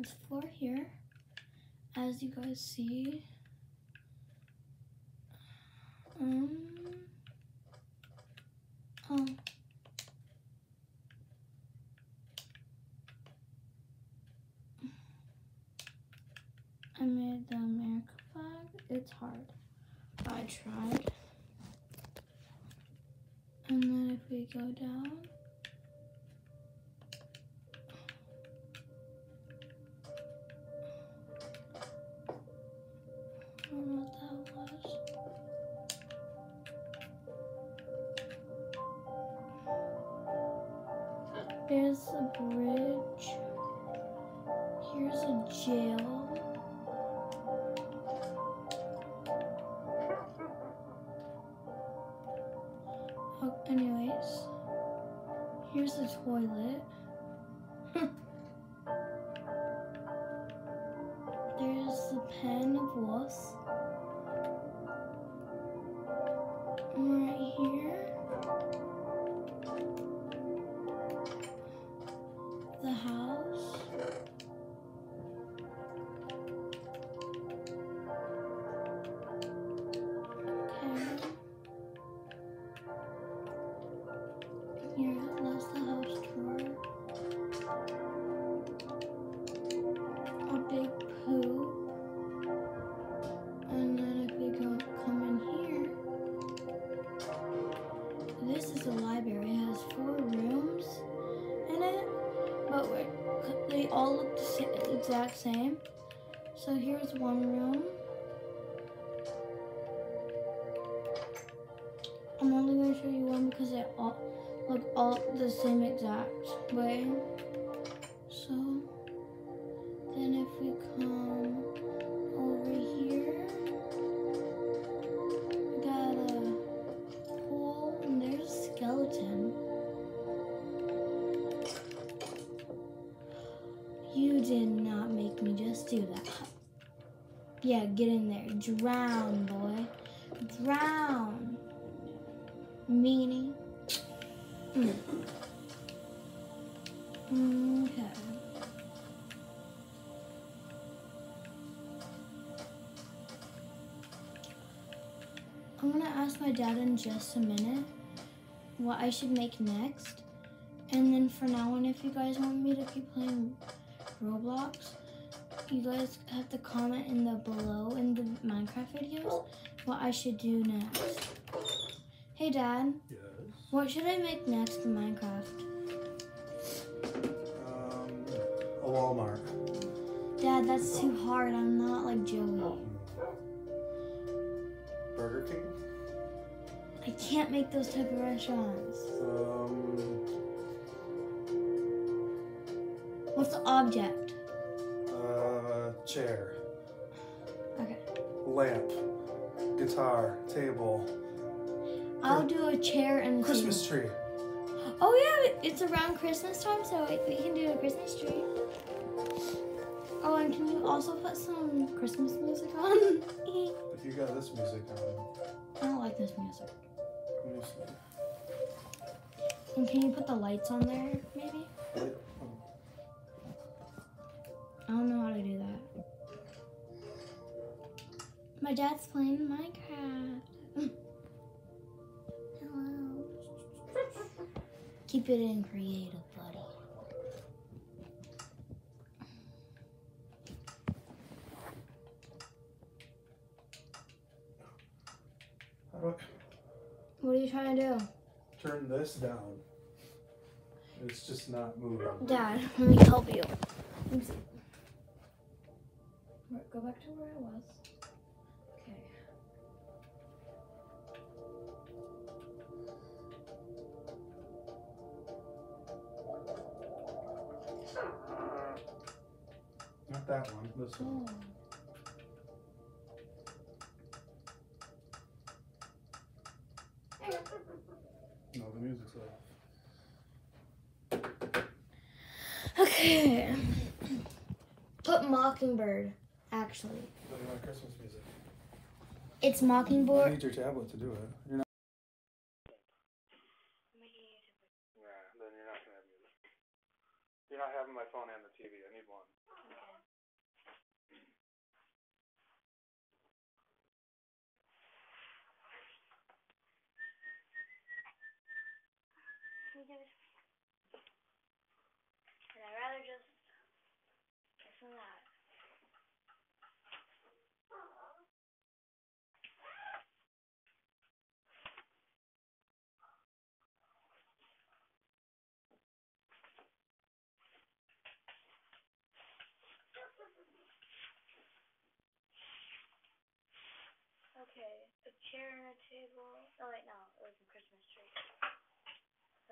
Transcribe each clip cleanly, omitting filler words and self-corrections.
this floor here, as you guys see. I made the America flag. It's hard. I tried. And then if we go down, I don't know what that was. There's a bridge. Here's a jail. Oh, anyways, here's the toilet. There's the pen of wolves. Right here, the house. Okay. Here, that's the house tour. A big poo. And then if we come in here, this is a library. It has 4 rooms in it, but they all look the exact same. So here's one room. I'm only going to show you one because they all look all the same exact way. So then if we come over here, we got a pool and there's a skeleton. You did not make me just do that. Yeah, get in there. Drown, boy. Drown. Meanie. Okay. I'm gonna ask my dad in just a minute what I should make next. And then for now on, if you guys want me to keep playing Roblox, you guys have to comment in the below in the Minecraft videos what I should do next. Hey Dad. Yes? What should I make next in Minecraft? A Walmart. Dad, that's too hard. I'm not like Joey. Burger King? I can't make those type of restaurants. What's the object? Chair. Okay. Lamp. Guitar. Table. I'll do a chair and Christmas tree. Oh yeah, it's around Christmas time, so we can do a Christmas tree. Oh, and can you also put some Christmas music on? If you got this music on. I don't like this music. Let me see. And can you put the lights on there, maybe? Wait. I don't know how to do that. My dad's playing Minecraft. Hello. Keep it in creative, buddy. What are you trying to do? Turn this down. It's just not moving. Dad, let me help you. Let me see. Go back to where I was. Okay. Not that one, this one. Oh. No, the music's off. Okay. Put Mockingbird, actually. What do you want Christmas music? It's You Mockingbird. need your tablet to do it. You're not. Yeah, then you're not gonna have music. You're not having my phone and the TV. I need one. a chair and a table. Oh wait, no, it was a Christmas tree. So.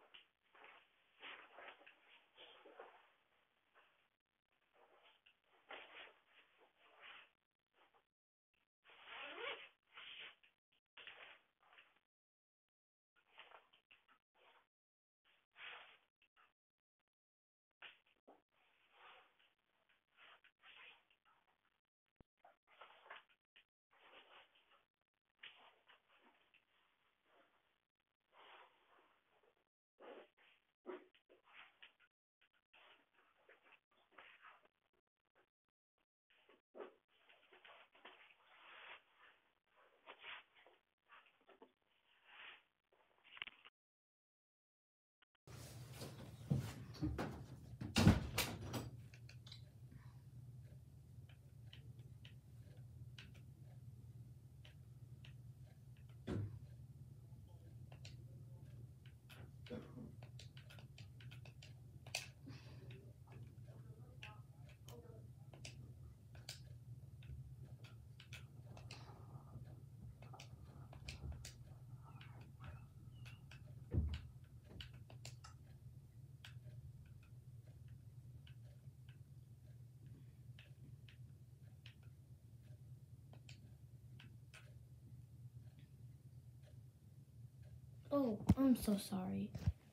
Oh, I'm so sorry.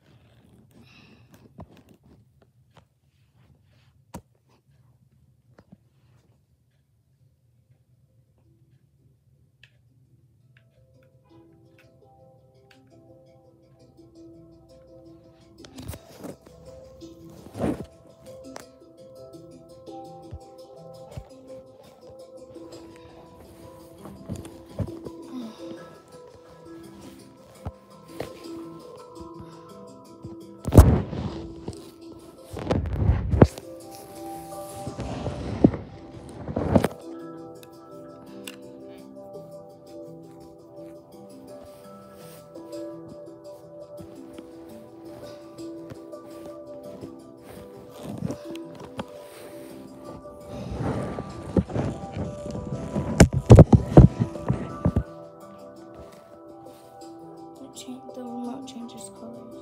The remote changes colors.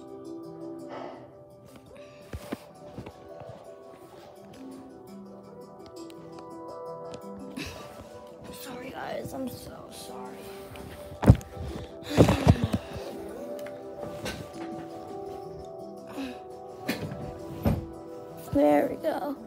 Sorry guys, I'm so sorry. There we go.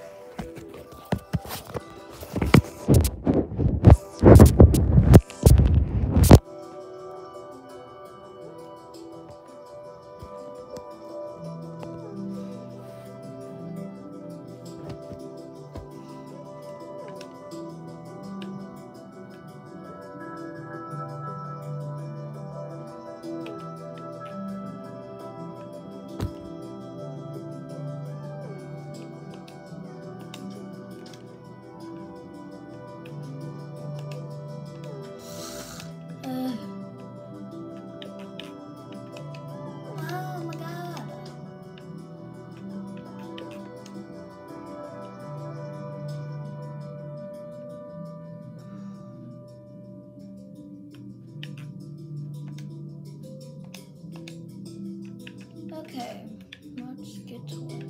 Oh my god. Okay, let's get to it.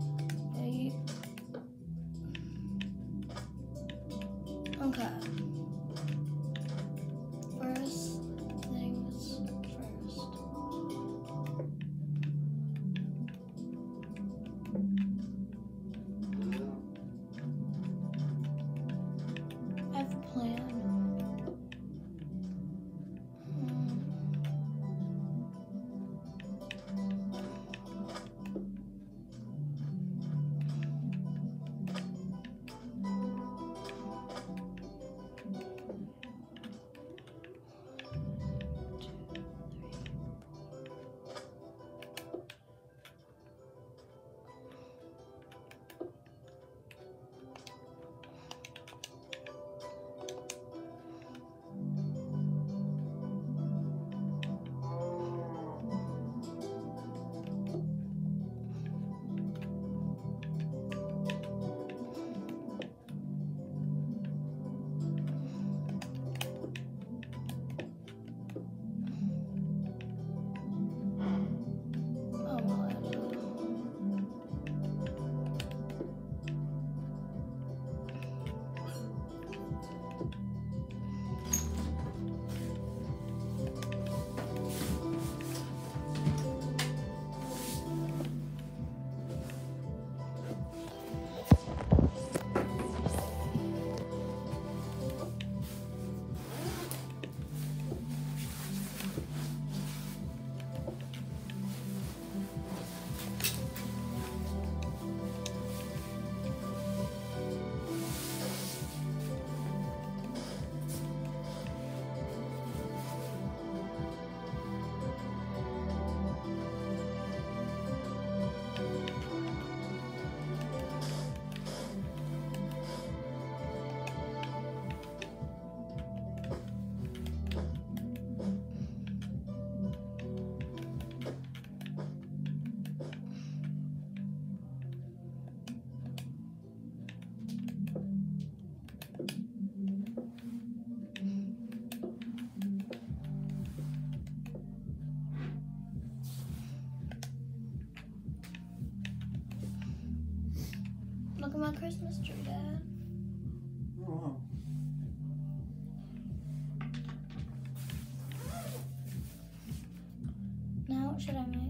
Okay. First things first. I have a plan. at my Christmas tree, Dad. Oh, wow. Now what should I make?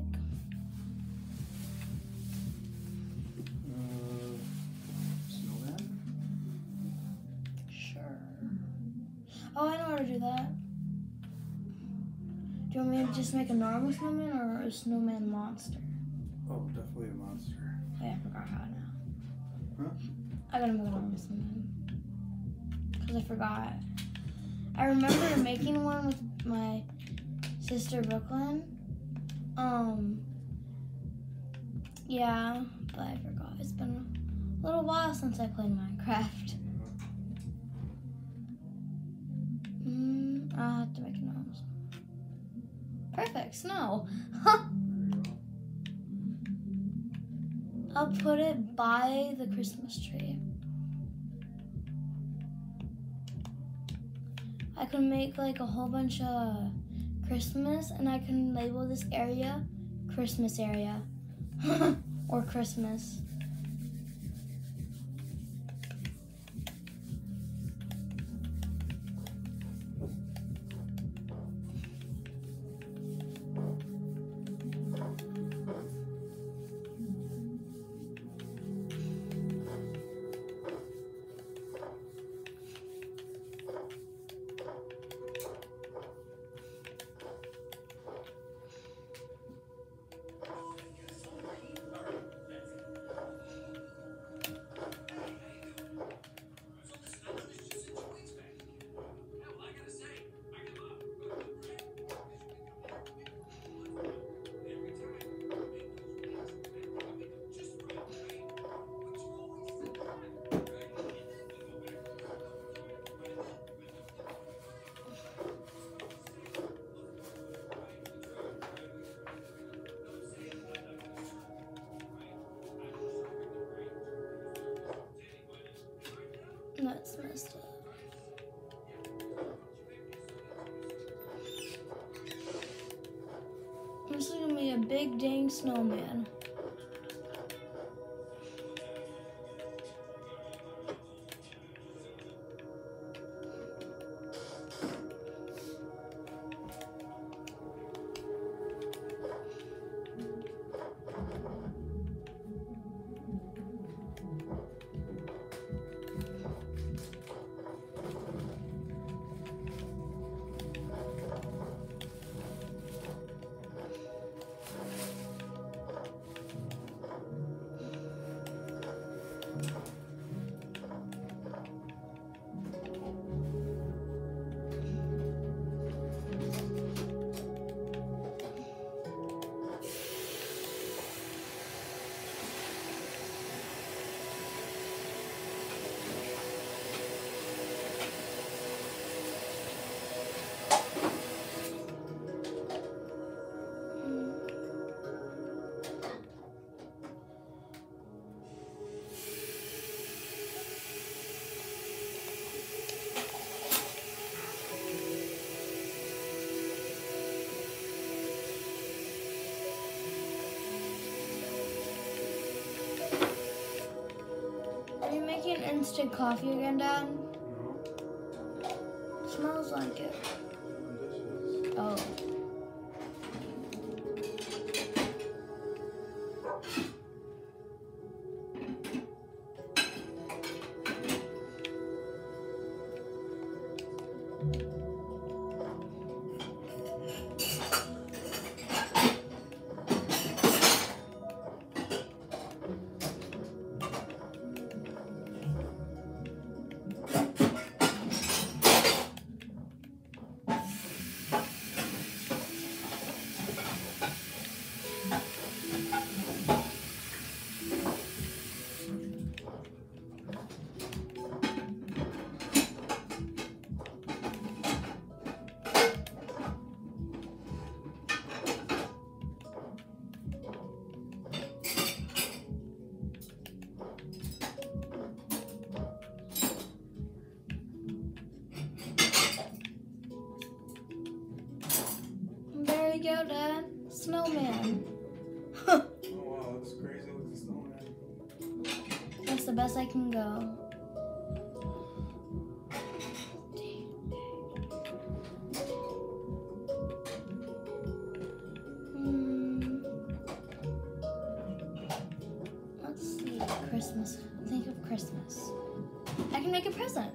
Snowman? Sure. Oh, I know how to do that. Do you want me to just make a normal snowman or a snowman monster? Oh, definitely a monster. Oh, yeah, I forgot how now. Huh? I gotta make a normal snowman. Because I forgot. I remember making one with my sister Brooklyn. Yeah, but I forgot. It's been a little while since I played Minecraft. I'll have to make a normal snowman. Perfect, snow. There you go. I'll put it by the Christmas tree. I can make like a whole bunch of Christmas and I can label this area Christmas area or Christmas. That's messed up. This is gonna be a big dang snowman. Are you making instant coffee again, Dad? No. Smells like it. Dishes. Oh. There you go, Dad. Snowman. Oh wow, that's crazy. Looks like a snowman. That's the best I can go. Let's see, Christmas. Think of Christmas. I can make a present.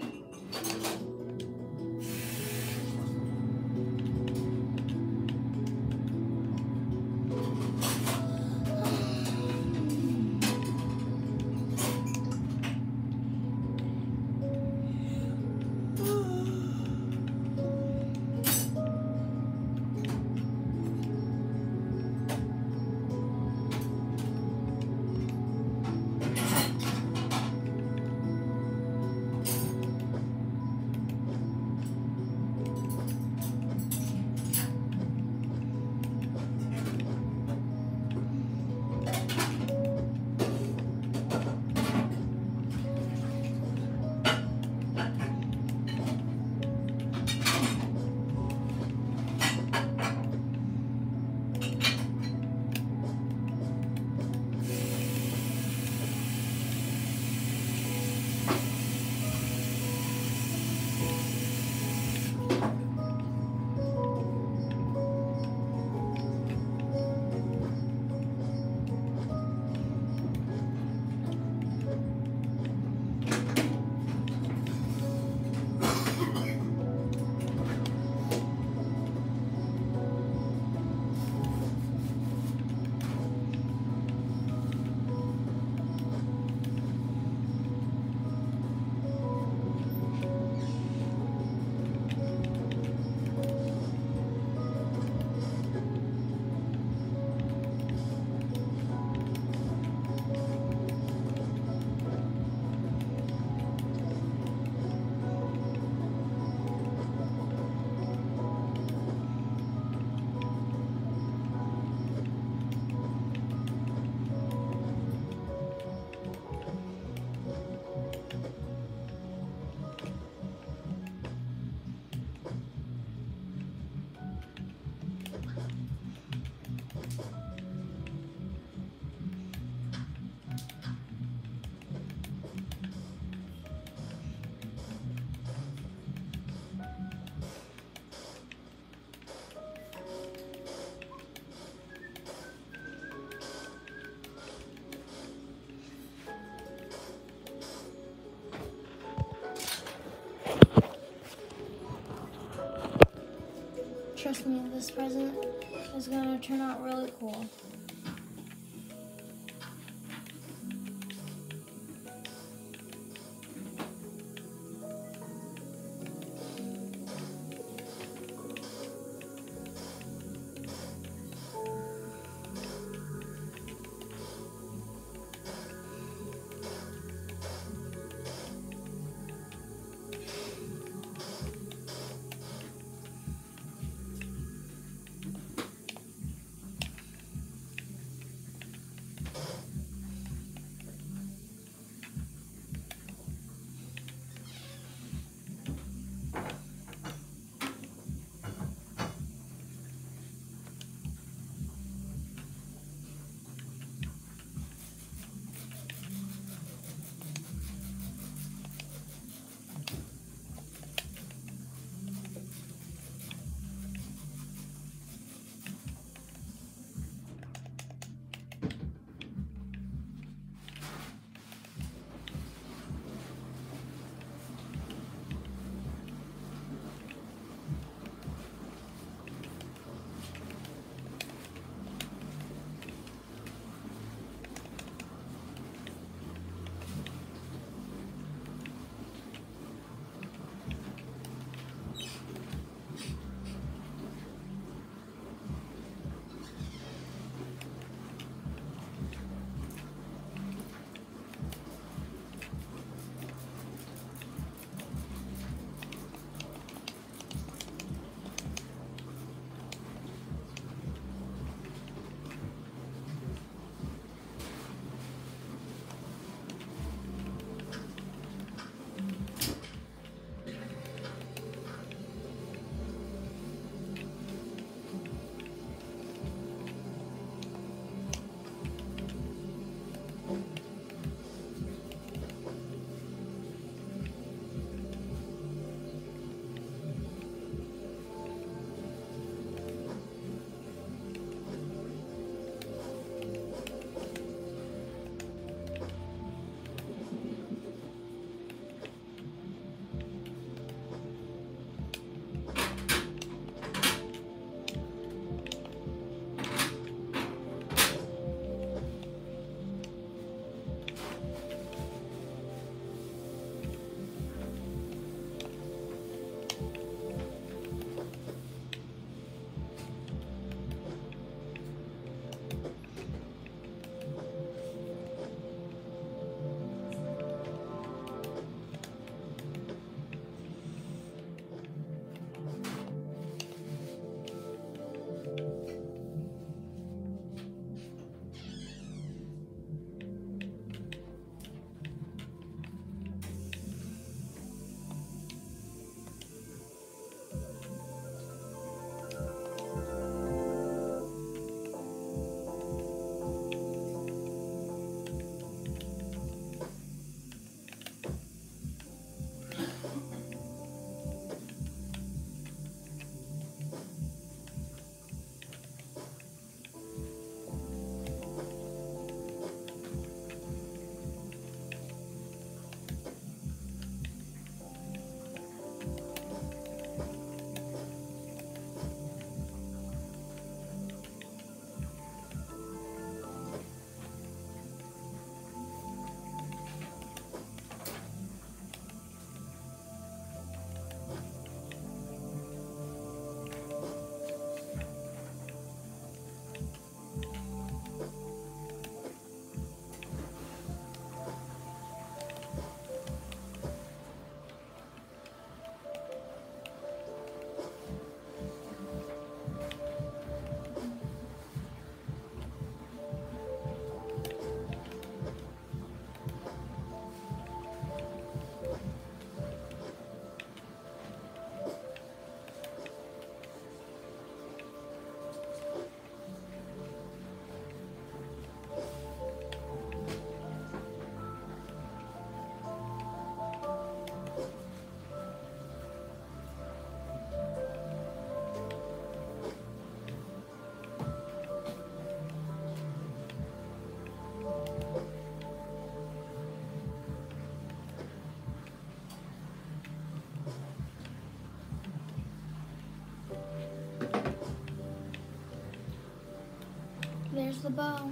Trust me, this present is gonna turn out really cool. There's the bow.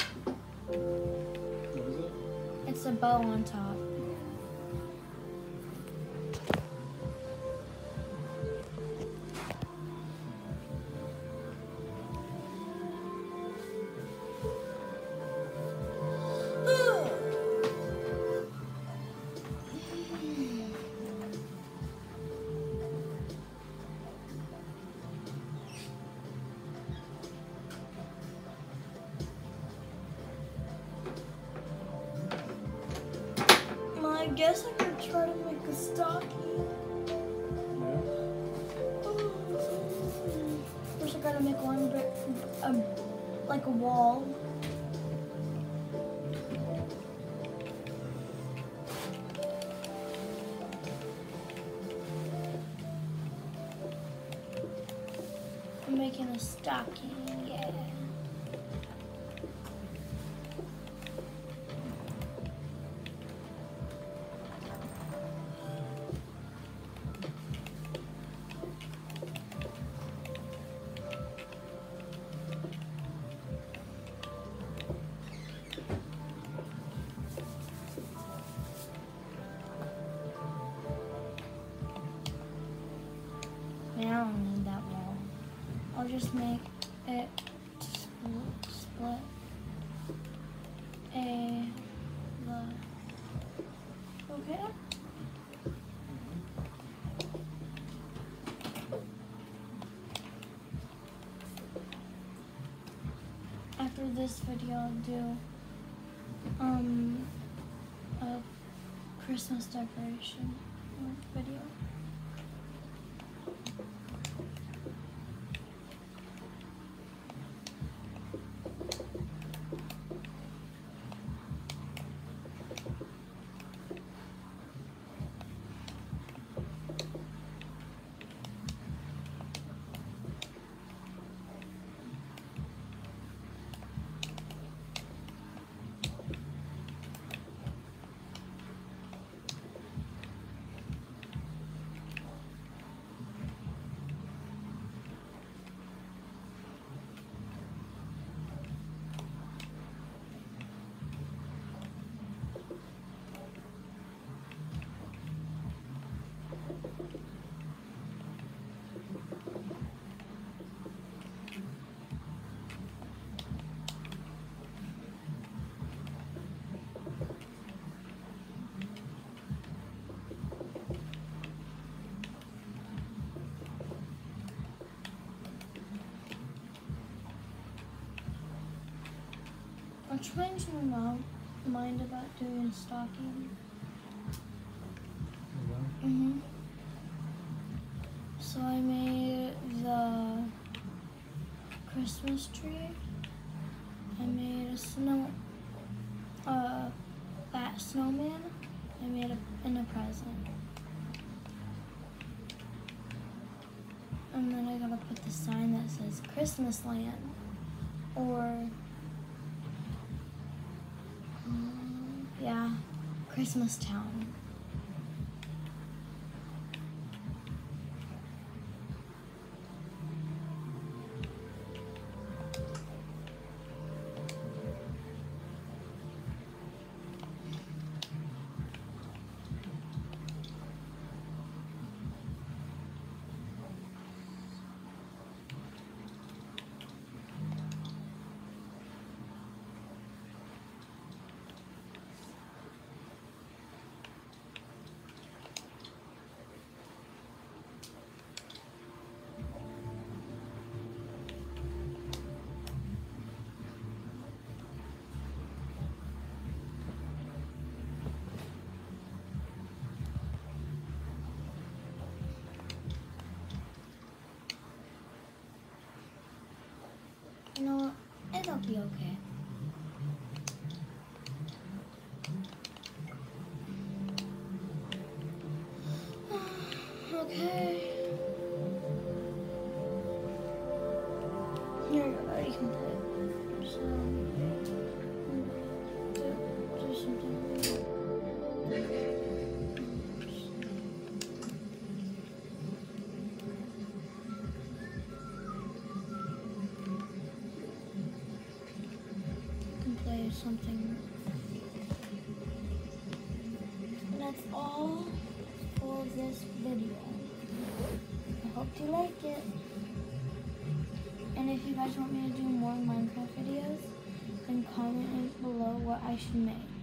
What is it? It's a bow on top. I guess I could try to make a stocking. Yeah. First I gotta make one brick, like a wall. I'm making a stocking, yeah. I don't need that wall. I'll just make it split okay? After this video, I'll do a Christmas decoration video. I changed my mind about doing a stocking. So I made the Christmas tree. I made a that snowman. I made in a present. And then I gotta put the sign that says Christmas Land or yeah, Christmas Town. You know what? It'll be okay. Okay. Here you go. You can put do something. do something. That's all for this video. I hope you like it. And if you guys want me to do more Minecraft videos, then comment below what I should make.